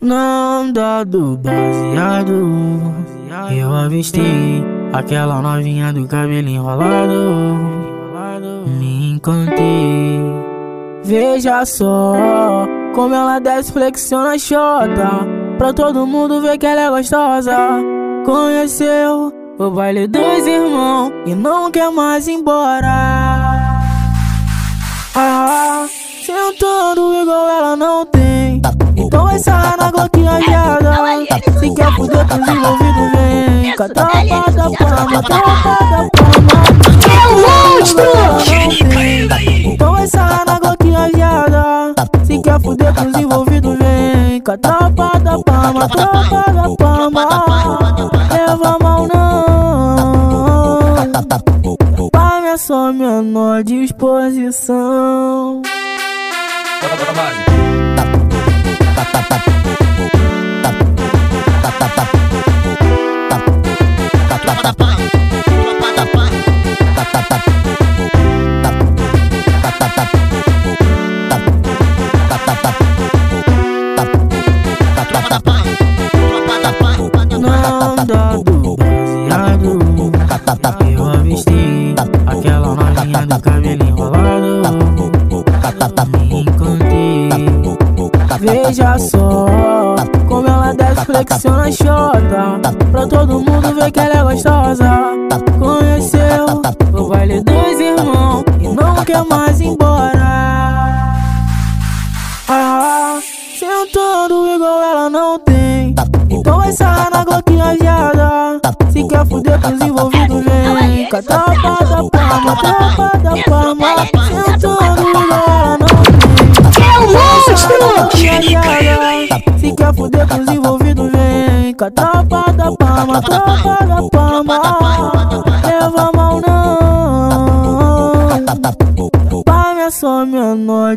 Na onda do baseado, eu avistei aquela novinha do cabelo enrolado. Me encantei. Veja só como ela desce, flexiona a xota, pra todo mundo ver que ela é gostosa. Conheceu o baile dos irmãos e não quer mais ir embora. Sentando igual ela não tem, então vai sarrar na gloquinhada. Se quer fuder com os envolvidos, vem com a tropa da Palma, tropa da Palma. É monstro! Então vai sarrar na gloquinhada. Se quer fuder com os envolvidos, vem com a tropa da Palma, tropa da Palma. Leva mal não, pra minha só menor disposição. Na onda do baseado, eu avistei aquela novinha do cabelo enrolado. Me encantei. Veja só como ela desce, flexiona a xota, pra todo mundo ver que ela é gostosa. Conheceu o baile dos irmãos e não quer mais ir embora. Sentando igual ela não tem, então vai sarrar na gloquinhada. Se quer fuder com os envolvidos, vem com a tropa da Palma, tropa da Palma. Sentando igual ela não tem, É monstro! se quer fuder com os envolvidos, vem com a tropa da Palma, tropa da Palma. Leva mal não, pra minha só menor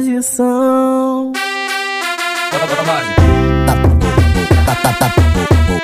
disposição.